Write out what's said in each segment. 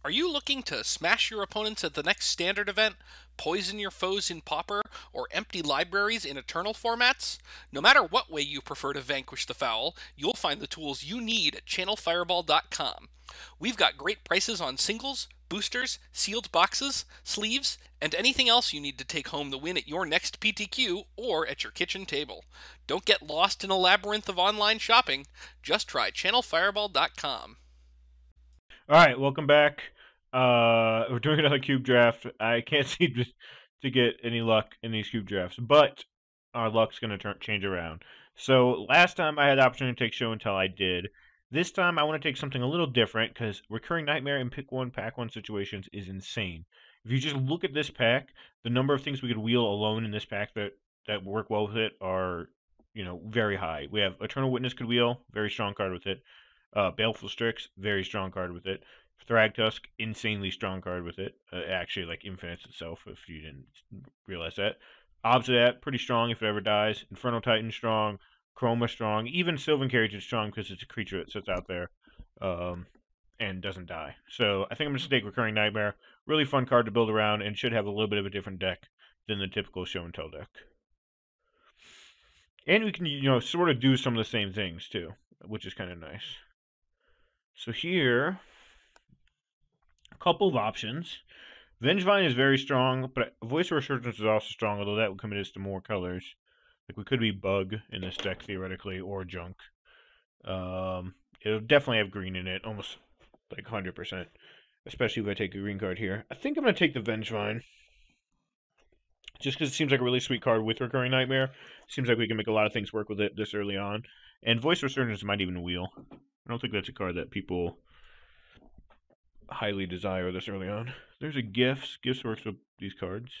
Are you looking to smash your opponents at the next standard event, poison your foes in Pauper, or empty libraries in Eternal formats? No matter what way you prefer to vanquish the foul, you'll find the tools you need at channelfireball.com. We've got great prices on singles, boosters, sealed boxes, sleeves, and anything else you need to take home the win at your next PTQ or at your kitchen table. Don't get lost in a labyrinth of online shopping. Just try channelfireball.com. All right, welcome back. We're doing another cube draft. I can't seem to get any luck in these cube drafts, but our luck's gonna change around. So last time I had the opportunity to take show and tell, I did. This time I want to take something a little different because recurring nightmare and pick one, pack one situations is insane. If you just look at this pack, the number of things we could wheel alone in this pack that work well with it are, very high. We have Eternal Witness could wheel, very strong card with it. Baleful Strix, very strong card with it. Thragtusk, insanely strong card with it. Actually, like Infinites itself, if you didn't realize that. Opposite of that, pretty strong if it ever dies. Infernal Titan, strong. Chroma, strong. Even Sylvan Carriage is strong because it's a creature that sits out there um, and doesn't die. So I think I'm going to take Recurring Nightmare. Really fun card to build around and should have a little bit of a different deck than the typical show and tell deck. And we can, sort of do some of the same things too, which is kind of nice. So here, a couple of options. Vengevine is very strong, but Voice of Resurgence is also strong, although that would commit us to more colors. Like we could be Bug in this deck theoretically, or Junk. It'll definitely have green in it, almost like 100%. Especially if I take a green card here. I think I'm going to take the Vengevine. Just because it seems like a really sweet card with Recurring Nightmare. Seems like we can make a lot of things work with it this early on. And Voice of Resurgence might even wheel. I don't think that's a card that people highly desire this early on. There's a Gifts. Gifts works with these cards.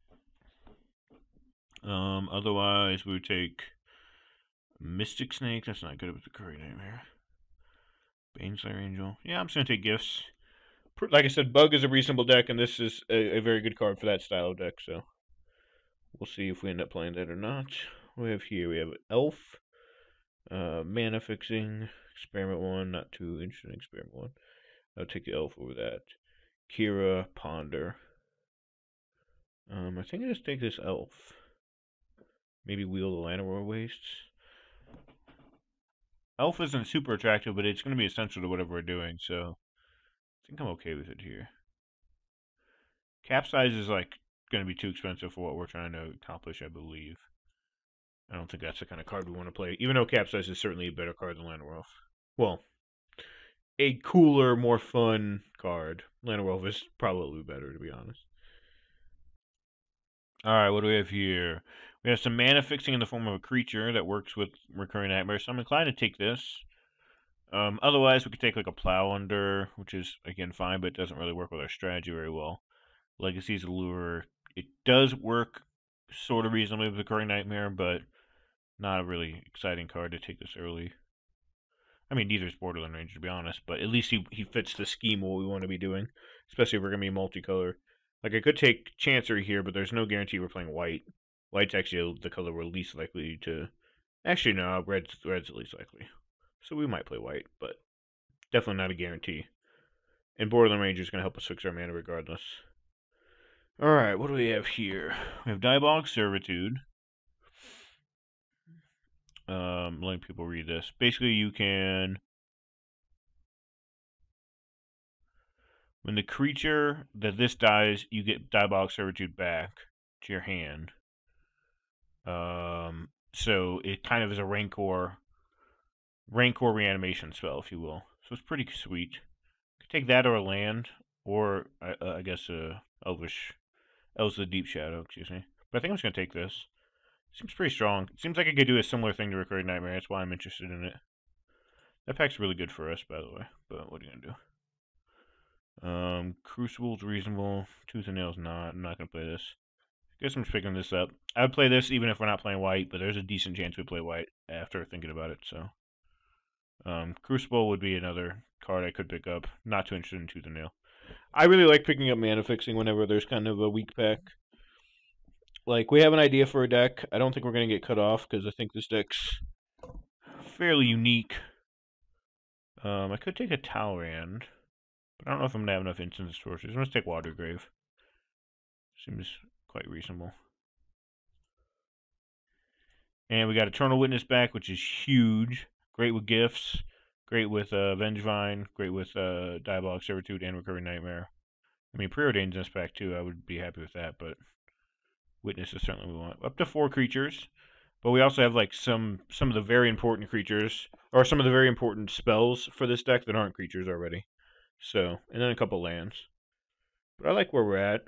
Otherwise, we would take Mystic Snake. That's not good with the Curry Nightmare. Baneslayer Angel. Yeah, I'm just going to take Gifts. Like I said, Bug is a reasonable deck, and this is a very good card for that style of deck, so we'll see if we end up playing that or not. What we have here, we have Elf, Mana Fixing, Experiment 1, not too interested in Experiment 1. I'll take the Elf over that. Kira, Ponder. I think I just take this Elf. Maybe wheel the Llanowar Wastes. Elf isn't super attractive, but it's going to be essential to whatever we're doing, so I think I'm okay with it here. Capsize is like going to be too expensive for what we're trying to accomplish, I believe. I don't think that's the kind of card we want to play, even though Capsize is certainly a better card than Llanowar. Well, a cooler, more fun card. Llanowar is probably better, to be honest. Alright, what do we have here? We have some mana fixing in the form of a creature that works with Recurring Nightmare, so I'm inclined to take this. Otherwise, we could take like a Plow Under, which is, again, fine, but it doesn't really work with our strategy very well. Legacy's Allure. It does work sort of reasonably with Recurring Nightmare, but not a really exciting card to take this early. I mean, neither is Borderland Ranger, to be honest, but at least he fits the scheme of what we want to be doing, especially if we're going to be multicolor. Like, I could take Chancery here, but there's no guarantee we're playing white. White's actually the color we're least likely to... Actually, no, red's the least likely. So we might play white, but definitely not a guarantee. And Borderland Ranger is going to help us fix our mana regardless. Alright, what do we have here? We have Diabolic Servitude. Letting people read this. Basically, you can... When the creature that this dies, you get Diabolic Servitude back to your hand. So it kind of is a Rancor reanimation spell, if you will. So it's pretty sweet. Could take that or a land, or I guess Elvish, Elves of the Deep Shadow, excuse me. But I think I'm just gonna take this. Seems pretty strong. Seems like I could do a similar thing to Recurring Nightmare. That's why I'm interested in it. That pack's really good for us, by the way. But what are you gonna do? Crucible's reasonable. Tooth and Nail's not. I'm not gonna play this. Guess I'm just picking this up. I would play this even if we're not playing white, but there's a decent chance we play white after thinking about it. So, Crucible would be another card I could pick up. Not too interested in Tooth and Nail. I really like picking up mana fixing whenever there's kind of a weak pack. Like, we have an idea for a deck. I don't think we're going to get cut off because I think this deck's fairly unique. I could take a Talrand, But I don't know if I'm gonna have enough instant sources. I'm gonna take Water Grave. Seems quite reasonable. And we got Eternal Witness back, which is huge. Great with gifts. Great with Vengevine. Great with Diabolic Servitude and Recurring Nightmare. I mean, Preordain's this back too. I would be happy with that, but Witness is certainly what we want. Up to 4 creatures. But we also have like some of the very important creatures, or some of the very important spells for this deck that aren't creatures already. So, and then a couple lands. But I like where we're at.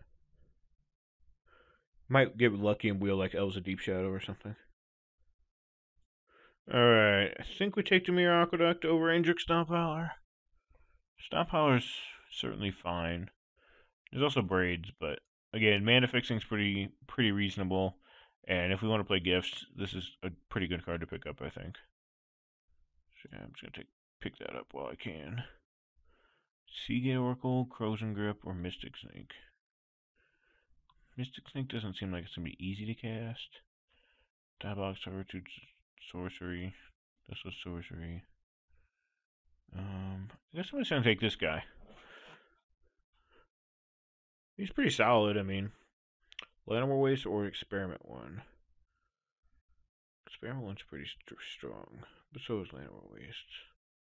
Might get lucky and wheel like Elves of Deep Shadow or something. Alright, I think we take the Mirror Aqueduct over Angric Stomphowler. Stomphowler's certainly fine. There's also Braids, but again, mana fixing's pretty reasonable. And if we want to play gifts, this is a pretty good card to pick up, I think. So yeah, I'm just gonna pick that up while I can. Seagate Oracle, Crozen Grip, or Mystic Snake. Mystic Snake doesn't seem like it's gonna be easy to cast. Diabolic Servitude, Sorcery. This was Sorcery. I guess I'm just gonna take this guy. He's pretty solid. I mean, Llanowar Waste or Experiment 1. Experiment 1's pretty strong, but so is Llanowar Waste.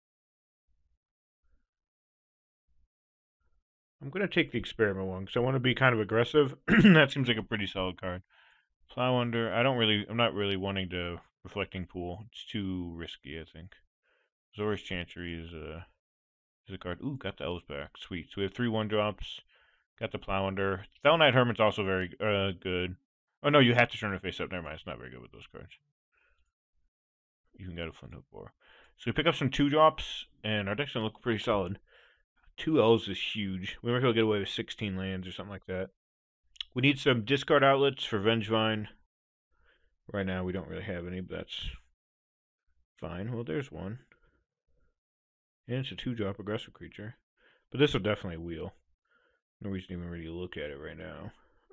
I'm going to take the Experiment 1 because I want to be kind of aggressive. That seems like a pretty solid card. Plow Under, I'm not really wanting to Reflecting Pool. It's too risky, I think. Zor's Chantry is a card. Ooh, got the Elves back. Sweet. So we have 3 1-drops. Got the Plow Under. Fell Knight Hermit's also very good. Oh no, you have to turn it face up. Never mind, it's not very good with those cards. You can get a Flint Hook Boar. So we pick up some 2-drops, and our deck's gonna look pretty solid. 2 Elves is huge. We might be able to get away with 16 lands or something like that. We need some discard outlets for Vengevine. Right now we don't really have any, but that's fine. Well, there's one. And it's a 2-drop aggressive creature. But this will definitely wheel. No reason to even really look at it right now.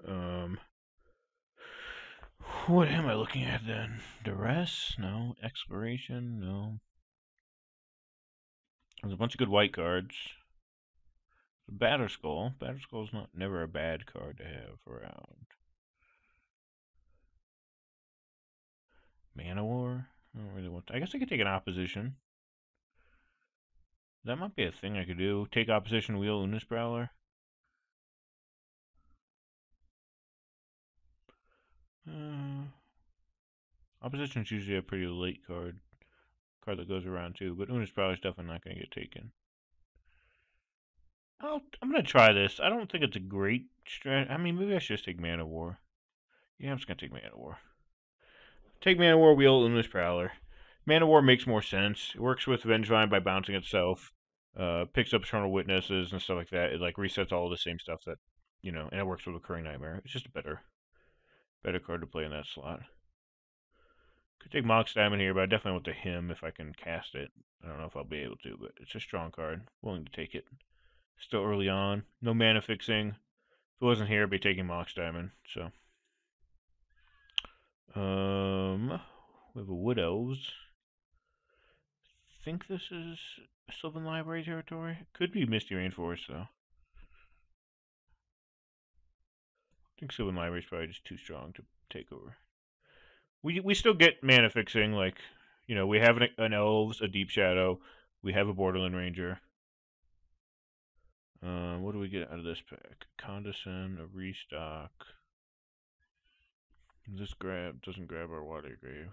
What am I looking at then? Duress? No. Exploration? No. There's a bunch of good white cards. Batterskull. Batterskull's never a bad card to have around. Mana War? I don't really want to. I guess I could take an opposition. That might be a thing I could do. Take opposition, wheel Unis Prowler. Opposition's usually a pretty late card that goes around too, but Unis Prowler's definitely not going to get taken. I'm going to try this. I don't think it's a great strat. I mean, maybe I should just take Mana War. Yeah, I'm just going to take Mana War. Take Mana War, wheel Unis Prowler. Mana War makes more sense. It works with Vengevine by bouncing itself. Picks up Eternal Witnesses and stuff like that. It like resets all the same stuff that, and it works with Recurring Nightmare. It's just a better card to play in that slot. Could take Mox Diamond here, but I definitely want the Hymn if I can cast it. I don't know if I'll be able to, but it's a strong card. Willing to take it. Still early on. No mana fixing. If it wasn't here, I'd be taking Mox Diamond. So, we have a Wood Elves. I think this is Sylvan Library territory. Could be Misty Rainforest though. I think Sylvan Library is probably just too strong to take over. We still get mana fixing, like, we have an Elves, a Deep Shadow, we have a Borderland Ranger. What do we get out of this pack? Condescend, a Restock. This doesn't grab our Water Grave.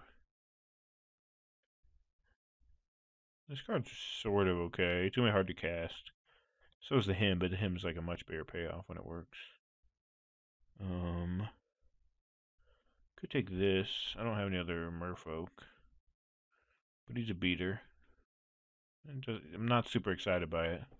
This card's sort of okay. It's really hard to cast. So is the Hymn, but the Hymn's like a much bigger payoff when it works. Could take this. I don't have any other Merfolk. But he's a beater. I'm not super excited by it.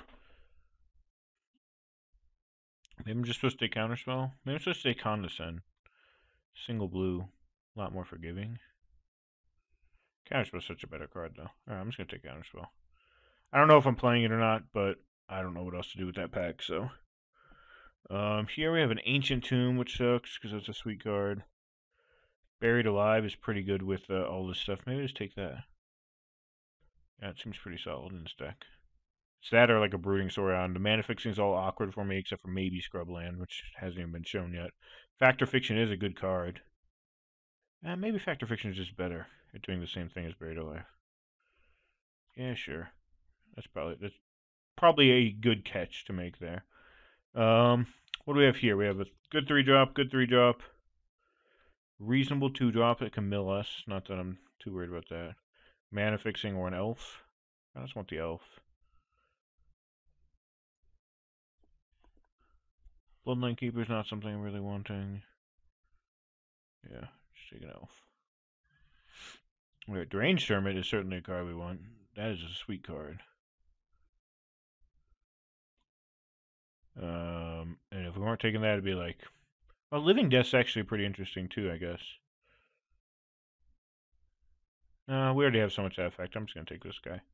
Maybe I'm just supposed to take Counterspell? Maybe I'm supposed to take Condescend. Single blue. A lot more forgiving. Counterspell's such a better card, though. Alright, I'm just going to take Counterspell. I don't know if I'm playing it or not, but I don't know what else to do with that pack, so. Here we have an Ancient Tomb, which sucks, because that's a sweet card. Buried Alive is pretty good with all this stuff. Maybe just take that. Yeah, it seems pretty solid in this deck. It's that or like a brooding Sauron. The mana fixing's all awkward for me except for maybe Scrubland, which hasn't even been shown yet. Factor Fiction is a good card. Maybe Factor Fiction is just better at doing the same thing as Buried Alive. Yeah, sure. That's probably a good catch to make there. What do we have here? We have a good 3-drop, good 3-drop, reasonable 2-drop that can mill us. Not that I'm too worried about that. Mana fixing or an elf. I just want the elf. Bloodline Keeper's not something I'm really wanting. Yeah, just take an elf. Wait, Deranged Hermit is certainly a card we want. That is a sweet card. And if we weren't taking that, it'd be like, well, Living Death's actually pretty interesting too, I guess. We already have so much that effect. I'm just gonna take this guy.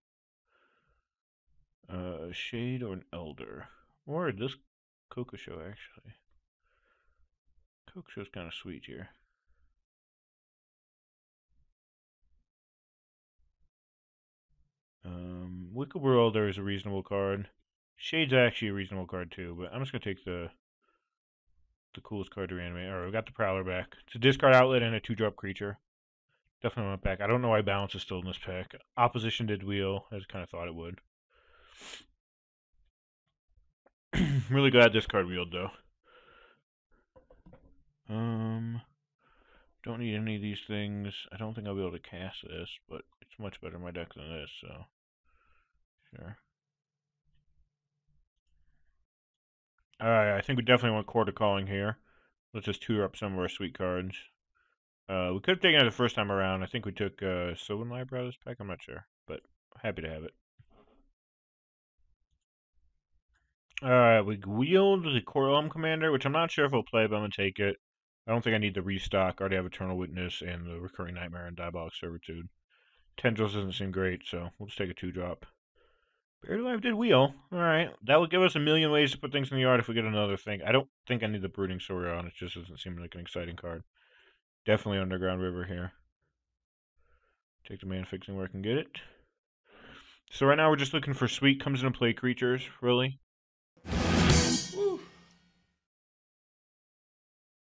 Shade or an Elder, or this Coco Show actually. Coco Show's kind of sweet here. Wicked Elder is a reasonable card. Shade's actually a reasonable card too, but I'm just gonna take the coolest card to reanimate. Alright, we got the Prowler back. It's a discard outlet and a 2-drop creature. Definitely went back. I don't know why Balance is still in this pack. Opposition did wheel, as I kind of thought it would. Really glad this card wheeled though. Don't need any of these things. I don't think I'll be able to cast this, but it's much better in my deck than this, so sure. Alright, I think we definitely want Quarter Calling here. Let's just tour up some of our sweet cards. We could have taken it the first time around. I think we took Sylvan Library this pack. I'm not sure, but happy to have it. Alright, we wheeled the Corellum Commander, which I'm not sure if we'll play, but I'm going to take it. I don't think I need the restock. I already have Eternal Witness and the Recurring Nightmare and Diabolic Servitude. Tendrils doesn't seem great, so we'll just take a 2-drop. Buried Alive did wheel. Alright, that would give us a million ways to put things in the yard if we get another thing. I don't think I need the Brooding Sauron. It just doesn't seem like an exciting card. Definitely Underground River here. Take the mana fixing where I can get it. So right now we're just looking for sweet comes into play creatures, really.